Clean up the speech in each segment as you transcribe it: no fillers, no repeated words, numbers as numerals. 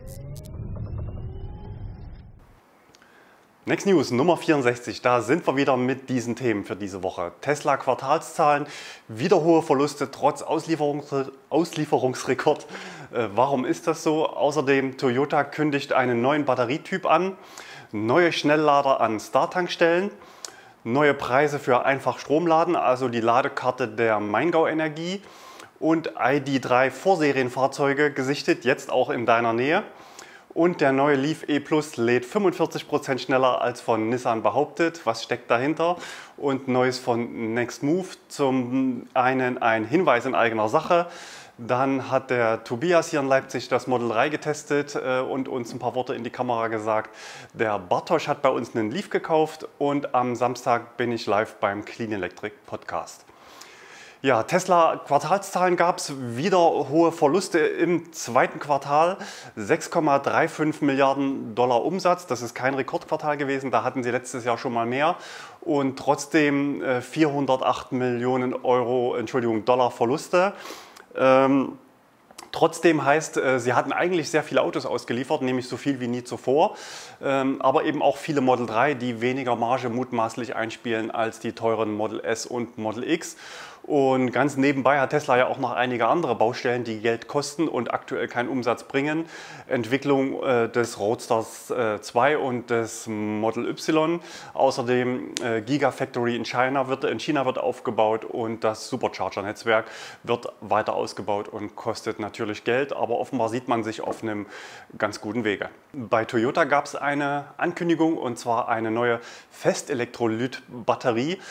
Next News Nummer 64, da sind wir wieder mit diesen Themen für diese Woche. Tesla Quartalszahlen, wieder hohe Verluste trotz Auslieferungsrekord. Warum ist das so? Außerdem Toyota kündigt einen neuen Batterietyp an, neue Schnelllader an Star-Tankstellen, neue Preise für Einfach-Stromladen, also die Ladekarte der Maingau Energie und ID.3 Vorserienfahrzeuge gesichtet, jetzt auch in deiner Nähe. Und der neue Leaf E Plus lädt 45% schneller als von Nissan behauptet. Was steckt dahinter? Und Neues von Next Move. Zum einen ein Hinweis in eigener Sache. Dann hat der Tobias hier in Leipzig das Model 3 getestet und uns ein paar Worte in die Kamera gesagt. Der Bartosz hat bei uns einen Leaf gekauft und am Samstag bin ich live beim Clean Electric Podcast. Ja, Tesla Quartalszahlen gab es wieder hohe Verluste im zweiten Quartal, 6,35 Milliarden Dollar Umsatz, das ist kein Rekordquartal gewesen, da hatten sie letztes Jahr schon mal mehr und trotzdem 408 Millionen Dollar Verluste. Trotzdem heißt, sie hatten eigentlich sehr viele Autos ausgeliefert, nämlich so viel wie nie zuvor, aber eben auch viele Model 3, die weniger Marge mutmaßlich einspielen als die teuren Model S und Model X. Und ganz nebenbei hat Tesla ja auch noch einige andere Baustellen, die Geld kosten und aktuell keinen Umsatz bringen. Entwicklung des Roadsters 2 und des Model Y. Außerdem Gigafactory in China wird aufgebaut und das Supercharger-Netzwerk wird weiter ausgebaut und kostet natürlich Geld, aber offenbar sieht man sich auf einem ganz guten Wege. Bei Toyota gab es eine Ankündigung und zwar eine neue Festelektrolyt-Batterie.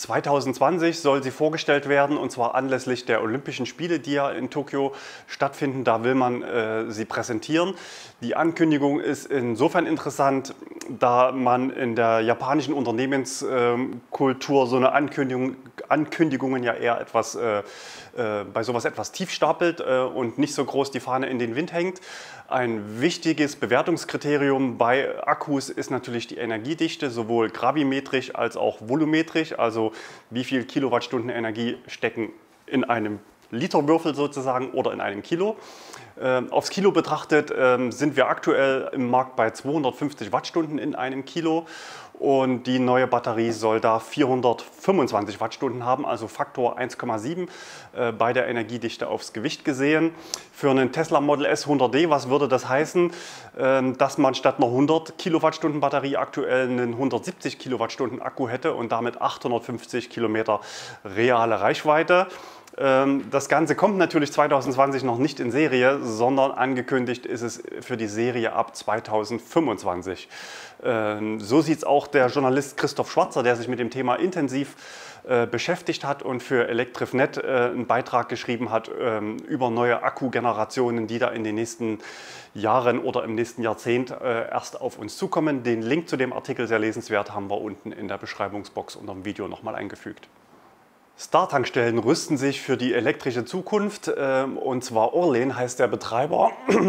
2020 soll sie vorgestellt werden und zwar anlässlich der Olympischen Spiele, die ja in Tokio stattfinden. Da will man sie präsentieren. Die Ankündigung ist insofern interessant, da man in der japanischen Unternehmenskultur so eine Ankündigungen ja eher etwas bei sowas etwas tief stapelt und nicht so groß die Fahne in den Wind hängt. Ein wichtiges Bewertungskriterium bei Akkus ist natürlich die Energiedichte, sowohl gravimetrisch als auch volumetrisch, also wie viel Kilowattstunden Energie stecken in einem Literwürfel sozusagen oder in einem Kilo. Aufs Kilo betrachtet sind wir aktuell im Markt bei 250 Wattstunden in einem Kilo und die neue Batterie soll da 425 Wattstunden haben, also Faktor 1,7 bei der Energiedichte aufs Gewicht gesehen. Für einen Tesla Model S 100D, was würde das heißen? Dass man statt einer 100 Kilowattstunden Batterie aktuell einen 170 Kilowattstunden Akku hätte und damit 850 Kilometer reale Reichweite. Das Ganze kommt natürlich 2020 noch nicht in Serie, sondern angekündigt ist es für die Serie ab 2025. So sieht es auch der Journalist Christoph Schwarzer, der sich mit dem Thema intensiv beschäftigt hat und für Electrifnet einen Beitrag geschrieben hat über neue Akkugenerationen, die da in den nächsten Jahren oder im nächsten Jahrzehnt erst auf uns zukommen. Den Link zu dem Artikel, sehr lesenswert, haben wir unten in der Beschreibungsbox unter dem Video nochmal eingefügt. Star-Tankstellen rüsten sich für die elektrische Zukunft und zwar Orlen heißt der Betreiber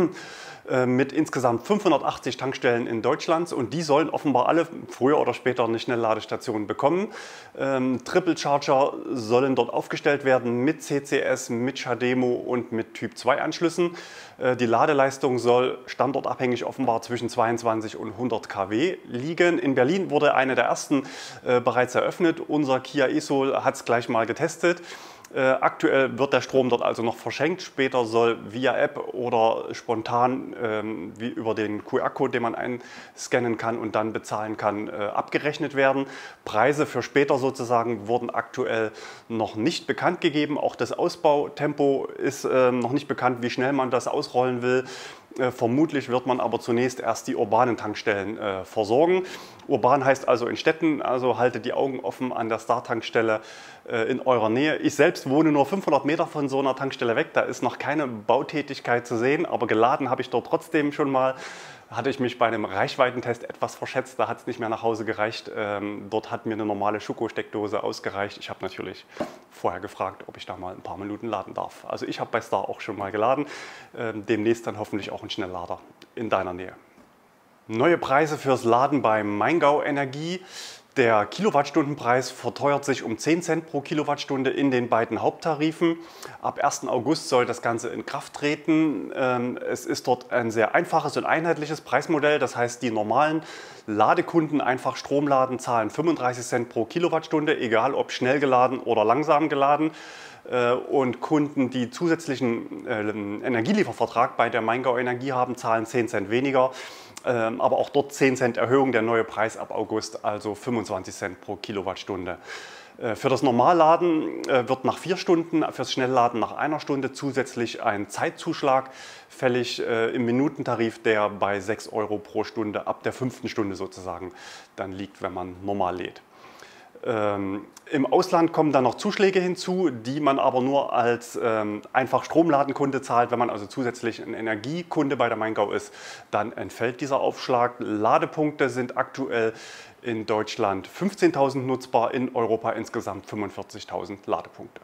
mit insgesamt 580 Tankstellen in Deutschland und die sollen offenbar alle früher oder später eine Schnellladestation bekommen. Triple Charger sollen dort aufgestellt werden mit CCS, mit CHAdeMO und mit Typ 2 Anschlüssen. Die Ladeleistung soll standortabhängig offenbar zwischen 22 und 100 kW liegen. In Berlin wurde eine der ersten bereits eröffnet. Unser Kia e-Soul hat es gleich mal getestet. Aktuell wird der Strom dort also noch verschenkt. Später soll via App oder spontan wie über den QR-Code, den man einscannen kann und dann bezahlen kann, abgerechnet werden. Preise für später sozusagen wurden aktuell noch nicht bekannt gegeben. Auch das Ausbautempo ist noch nicht bekannt, wie schnell man das ausrollen will. Vermutlich wird man aber zunächst erst die urbanen Tankstellen versorgen. Urban heißt also in Städten, also haltet die Augen offen an der Star-Tankstelle in eurer Nähe. Ich selbst wohne nur 500 Meter von so einer Tankstelle weg, da ist noch keine Bautätigkeit zu sehen, aber geladen habe ich dort trotzdem schon mal. Hatte ich mich bei einem Reichweitentest etwas verschätzt, da hat es nicht mehr nach Hause gereicht. Dort hat mir eine normale Schuko-Steckdose ausgereicht. Ich habe natürlich vorher gefragt, ob ich da mal ein paar Minuten laden darf. Also ich habe bei Star auch schon mal geladen, demnächst dann hoffentlich auch ein Schnelllader in deiner Nähe. Neue Preise fürs Laden bei Maingau Energie. Der Kilowattstundenpreis verteuert sich um 10 Cent pro Kilowattstunde in den beiden Haupttarifen. Ab 1. August soll das Ganze in Kraft treten. Es ist dort ein sehr einfaches und einheitliches Preismodell. Das heißt, die normalen Ladekunden einfach Strom laden, zahlen 35 Cent pro Kilowattstunde, egal ob schnell geladen oder langsam geladen. Und Kunden, die zusätzlichen Energieliefervertrag bei der Maingau Energie haben, zahlen 10 Cent weniger. Aber auch dort 10 Cent Erhöhung, der neue Preis ab August, also 25 Cent pro Kilowattstunde. Für das Normalladen wird nach 4 Stunden, fürs Schnellladen nach 1 Stunde zusätzlich ein Zeitzuschlag fällig im Minutentarif, der bei 6 Euro pro Stunde ab der 5. Stunde sozusagen dann liegt, wenn man normal lädt. Im Ausland kommen dann noch Zuschläge hinzu, die man aber nur als einfach Stromladenkunde zahlt. Wenn man also zusätzlich ein Energiekunde bei der Maingau ist, dann entfällt dieser Aufschlag. Ladepunkte sind aktuell in Deutschland 15.000 nutzbar, in Europa insgesamt 45.000 Ladepunkte.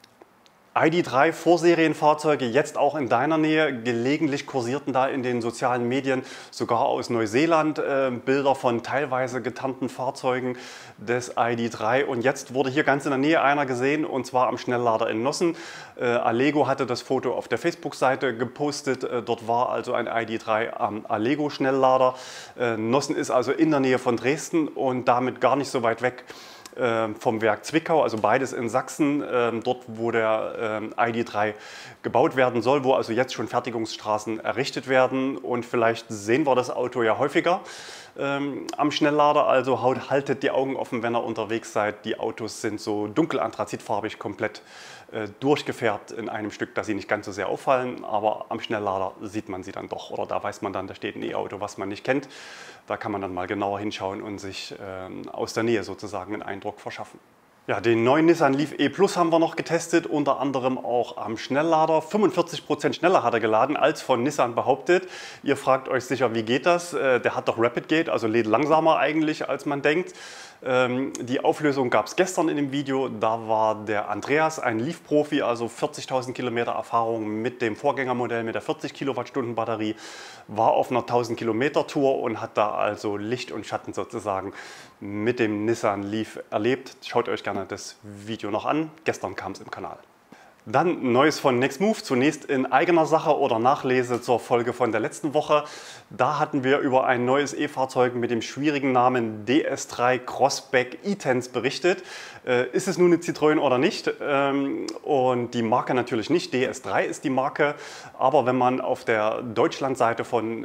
ID.3 Vorserienfahrzeuge jetzt auch in deiner Nähe. Gelegentlich kursierten da in den sozialen Medien, sogar aus Neuseeland, Bilder von teilweise getarnten Fahrzeugen des ID.3. Und jetzt wurde hier ganz in der Nähe einer gesehen, und zwar am Schnelllader in Nossen. Allego hatte das Foto auf der Facebook-Seite gepostet. Dort war also ein ID.3 am Allego-Schnelllader. Nossen ist also in der Nähe von Dresden und damit gar nicht so weit weg vom Werk Zwickau, also beides in Sachsen, dort wo der ID.3 gebaut werden soll, wo also jetzt schon Fertigungsstraßen errichtet werden, und vielleicht sehen wir das Auto ja häufiger am Schnelllader, also haltet die Augen offen, wenn ihr unterwegs seid. Die Autos sind so dunkel anthrazitfarbig, komplett durchgefärbt in einem Stück, dass sie nicht ganz so sehr auffallen, aber am Schnelllader sieht man sie dann doch, oder da weiß man dann, da steht ein E-Auto, was man nicht kennt. Da kann man dann mal genauer hinschauen und sich aus der Nähe sozusagen einen Eindruck verschaffen. Ja, den neuen Nissan Leaf E Plus haben wir noch getestet, unter anderem auch am Schnelllader. 45% schneller hat er geladen als von Nissan behauptet. Ihr fragt euch sicher, wie geht das? Der hat doch Rapid Gate, also lädt langsamer eigentlich, als man denkt. Die Auflösung gab es gestern in dem Video. Da war der Andreas, ein Leaf-Profi, also 40.000 Kilometer Erfahrung mit dem Vorgängermodell mit der 40 Kilowattstunden Batterie, war auf einer 1000 Kilometer Tour und hat da also Licht und Schatten sozusagen mit dem Nissan Leaf erlebt. Schaut euch gerne das Video noch an. Gestern kam es im Kanal. Dann Neues von Nextmove, zunächst in eigener Sache oder Nachlese zur Folge von der letzten Woche. Da hatten wir über ein neues E-Fahrzeug mit dem schwierigen Namen DS3 Crossback e-Tense berichtet. Ist es nun eine Citroën oder nicht? Und die Marke natürlich nicht, DS3 ist die Marke. Aber wenn man auf der Deutschlandseite von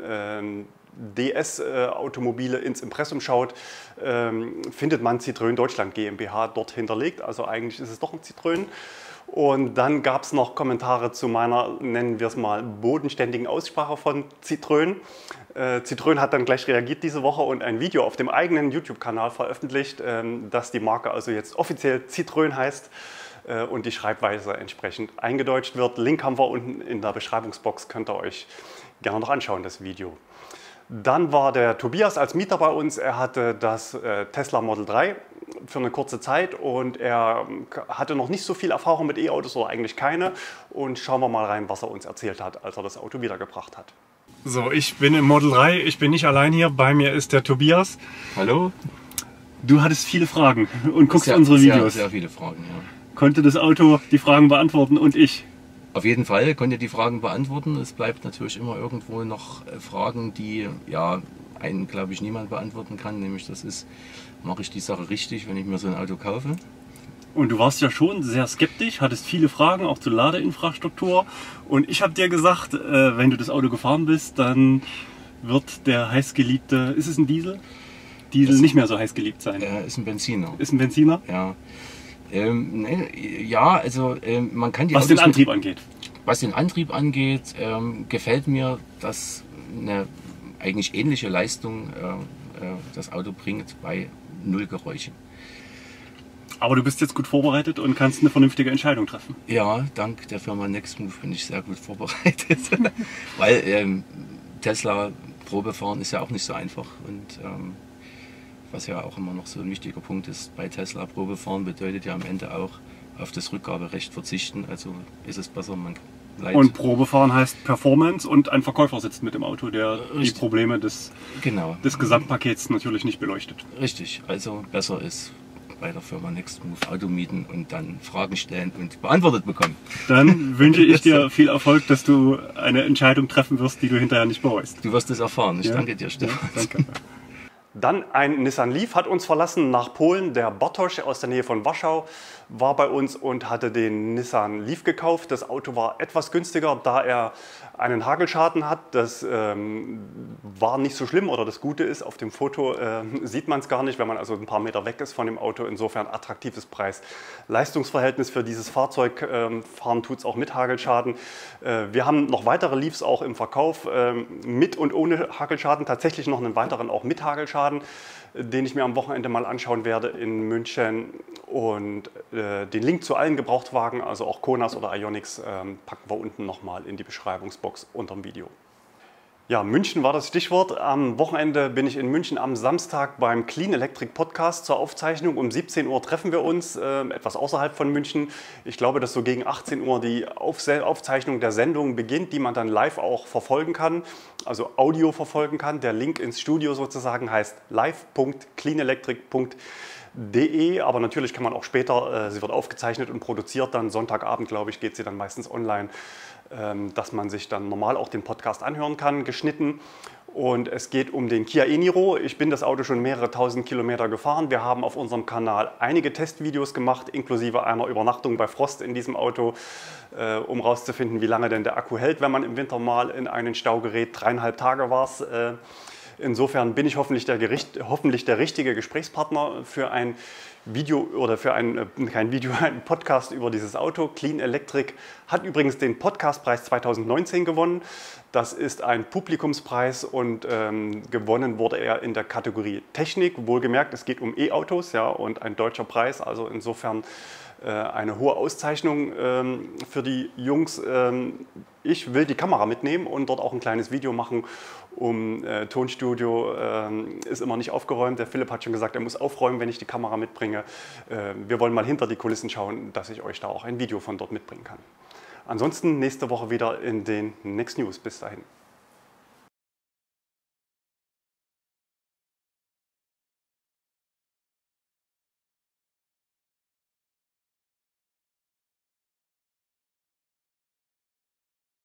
DS-Automobile ins Impressum schaut, findet man Citroën Deutschland GmbH dort hinterlegt. Also eigentlich ist es doch ein Citroën. Und dann gab es noch Kommentare zu meiner, nennen wir es mal, bodenständigen Aussprache von Citroën. Citroën hat dann gleich reagiert diese Woche und ein Video auf dem eigenen YouTube-Kanal veröffentlicht, dass die Marke also jetzt offiziell Citroën heißt und die Schreibweise entsprechend eingedeutscht wird. Link haben wir unten in der Beschreibungsbox, könnt ihr euch gerne noch anschauen, das Video. Dann war der Tobias als Mieter bei uns. Er hatte das Tesla Model 3 für eine kurze Zeit und er hatte noch nicht so viel Erfahrung mit E-Autos oder eigentlich keine. Und schauen wir mal rein, was er uns erzählt hat, als er das Auto wiedergebracht hat. So, ich bin im Model 3. Ich bin nicht allein hier. Bei mir ist der Tobias. Hallo. Du hattest viele Fragen und guckst unsere Videos. Sehr viele Fragen, ja. Konnte das Auto die Fragen beantworten und ich? Auf jeden Fall konnte die Fragen beantworten. Es bleibt natürlich immer irgendwo noch Fragen, die ja einen, glaube ich, niemand beantworten kann. Nämlich das ist, mache ich die Sache richtig, wenn ich mir so ein Auto kaufe? Und du warst ja schon sehr skeptisch, hattest viele Fragen auch zur Ladeinfrastruktur. Und ich habe dir gesagt, wenn du das Auto gefahren bist, dann wird der heißgeliebte, ist es ein Diesel? Diesel nicht mehr so heiß geliebt sein. Ist ein Benziner. Ist ein Benziner? Ja. Ja, also man kann die Was den Antrieb angeht. Was den Antrieb angeht, gefällt mir, dass eine eigentlich ähnliche Leistung das Auto bringt bei 0 Geräuschen. Aber du bist jetzt gut vorbereitet und kannst eine vernünftige Entscheidung treffen. Ja, dank der Firma Nextmove bin ich sehr gut vorbereitet. Weil Tesla Probefahren ist ja auch nicht so einfach. Und was ja auch immer noch so ein wichtiger Punkt ist bei Tesla, Probefahren bedeutet ja am Ende auch auf das Rückgaberecht verzichten. Also ist es besser, man Und Probefahren heißt Performance und ein Verkäufer sitzt mit im Auto, der die Probleme des Gesamtpakets natürlich nicht beleuchtet. Richtig, also besser ist bei der Firma Nextmove Auto mieten und dann Fragen stellen und beantwortet bekommen. Dann wünsche ich dir viel Erfolg, dass du eine Entscheidung treffen wirst, die du hinterher nicht bereust. Du wirst es erfahren. Ich danke dir, Stefan. Ja, danke. Dann ein Nissan Leaf hat uns verlassen nach Polen. Der Bartosz aus der Nähe von Warschau war bei uns und hatte den Nissan Leaf gekauft. Das Auto war etwas günstiger, da er einen Hagelschaden hat. Das war nicht so schlimm, oder das Gute ist, auf dem Foto sieht man es gar nicht, wenn man also ein paar Meter weg ist von dem Auto. Insofern attraktives Preis-Leistungsverhältnis für dieses Fahrzeug. Fahren tut es auch mit Hagelschaden. Wir haben noch weitere Leafs auch im Verkauf, mit und ohne Hagelschaden. Tatsächlich noch einen weiteren auch mit Hagelschaden, den ich mir am Wochenende mal anschauen werde in München. Und den Link zu allen Gebrauchtwagen, also auch Konas oder Ioniqs, packen wir unten nochmal in die Beschreibungsbox unter dem Video. Ja, München war das Stichwort. Am Wochenende bin ich in München am Samstag beim Clean Electric Podcast zur Aufzeichnung. Um 17 Uhr treffen wir uns, etwas außerhalb von München. Ich glaube, dass so gegen 18 Uhr die Aufzeichnung der Sendung beginnt, die man dann live auch verfolgen kann, also Audio verfolgen kann. Der Link ins Studio sozusagen heißt live.cleanelectric.de, aber natürlich kann man auch später, sie wird aufgezeichnet und produziert, dann Sonntagabend, glaube ich, geht sie dann meistens online, dass man sich dann normal auch den Podcast anhören kann, geschnitten. Und es geht um den Kia e-Niro. Ich bin das Auto schon mehrere tausend Kilometer gefahren. Wir haben auf unserem Kanal einige Testvideos gemacht, inklusive einer Übernachtung bei Frost in diesem Auto, um herauszufinden, wie lange denn der Akku hält, wenn man im Winter mal in einen Stau gerät. 3,5 Tage war es. Insofern bin ich hoffentlich der richtige Gesprächspartner für ein Video oder für einen Podcast über dieses Auto. Clean Electric hat übrigens den Podcastpreis 2019 gewonnen. Das ist ein Publikumspreis und gewonnen wurde er in der Kategorie Technik. Wohlgemerkt, es geht um E-Autos, ja, und ein deutscher Preis. Also insofern eine hohe Auszeichnung für die Jungs. Ich will die Kamera mitnehmen und dort auch ein kleines Video machen. Tonstudio ist immer nicht aufgeräumt. Der Philipp hat schon gesagt, er muss aufräumen, wenn ich die Kamera mitbringe. Wir wollen mal hinter die Kulissen schauen, dass ich euch da auch ein Video von dort mitbringen kann. Ansonsten nächste Woche wieder in den Next News. Bis dahin.